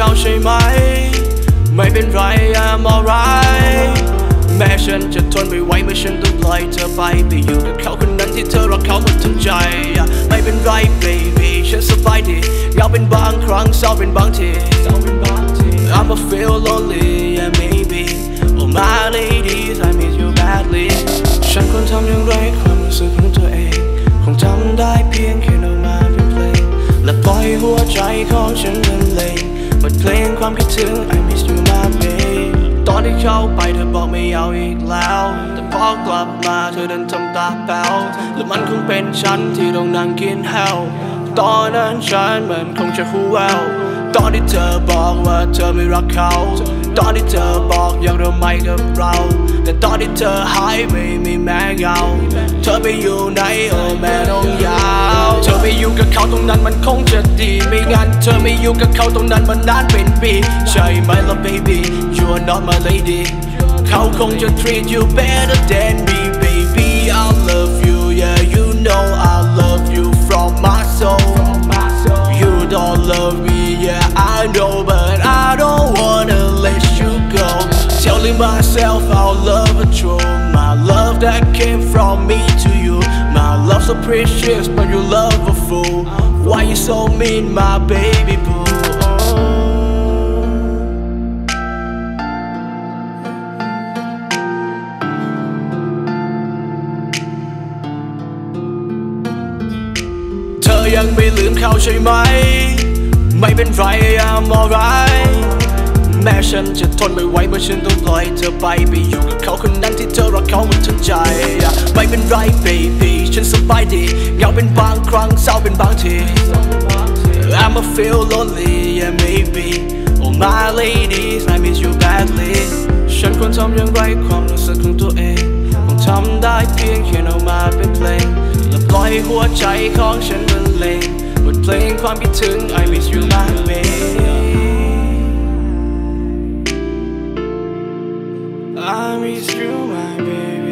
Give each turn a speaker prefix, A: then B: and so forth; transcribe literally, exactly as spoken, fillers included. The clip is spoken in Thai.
A: เขาใช่ไหมไม่เป็นไร I'm alright แม้ฉันจะทนไม่ไหวเมื่อฉันต้องปล่อยเธอไปไปอยู่กับเขาคนนั้นที่เธอรักเขาหมดทั้งใจไม่เป็นไร baby ฉันสบายดีเหงาเป็นบางครั้งเศร้าเป็นบางที I'ma feel lonely yeah maybe oh my ladies I miss you badly ฉันควรทำอย่างไรความรู้สึกของตัวเองคงทำได้เพียงแค่เอามาเป็นเพลงและปล่อยหัวใจของฉันบรรเลงบทเพลงความคิดถึง I miss you my baby ตอนที่เข้าไปเธอบอกไม่เอาอีกแล้วแต่พอกลับมาเธอเดินทำตาแป๋วและมันคงเป็นฉันที่ต้องนั่งกินแฮวตอนนั้นฉันมันคงจะหูแววตอนที่เธอบอกว่าเธอไม่รักเขาตอนที่เธอบอกอยากเริ่มใหม่กับเราแต่ตอนที่เธอหายไม่มีแม้เงาเธอไปอยู่ไหนโอ้แม่น้องยาวเธอไปอยู่กับเขาตรงนั้นมันคงจะดีไม่งั้นเธอไม่อยู่กับเขาตรงนั้นมันนานเป็นปีใช่ไหมล่ะ baby you are not my lady เขาคงจะ treat you better than me baby I love you yeah you know I love you from my soul you don't love me yeah I know but I don't wanna let you go telling myself I'll love a true my love that came from me to you my love so precious but you love a fool why you so mean my baby booเธอยังไม่ลืมเขาใช่ไหมไม่เป็นไร I'm alright แม้ฉันจะทนไม่ไหวเมื่อฉันต้องปล่อยเธอไปไปอยู่กับเขาคนนั้นที่เธอรักเขาหมดทั้งใจไม่เป็นไร baby ฉันสบายดีเหงาเป็นบางครั้งเศร้าเป็นบางที I'ma feel lonely yeah maybe oh my ladies I miss you badly ฉันควรทำอย่างไรความรู้สึกของตัวเองคงทำได้เพียงแค่เอามาเป็นเพลงและปล่อยหัวใจของฉันบรรเลงบทเพลงความคิดถึง I miss you my baby I miss you my baby